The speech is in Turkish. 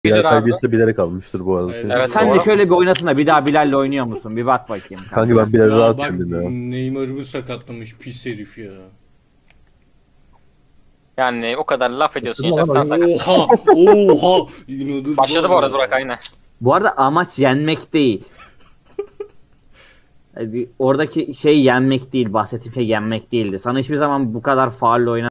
Bilal Güzel abi. kaybetse bilerek almıştır bu arada. Evet. Evet, Sen de doğru. şöyle bir oynasın da bir daha Bilal'le oynuyor musun? Bir bak bakayım. Kanka ben Bilal'i Ya rahat bak yendim ya. Neymar'ımı sakatlamış pis herif ya. Yani o kadar laf ediyorsun. Tamam, Yaşar sen tamam. sakat. Oha inanılmaz. Başladı bu arada Burak aynen. Bu arada amaç yenmek değil. Oradaki şey yenmek değil. Bahsettiğim şey yenmek değildi. Sana hiçbir zaman bu kadar faal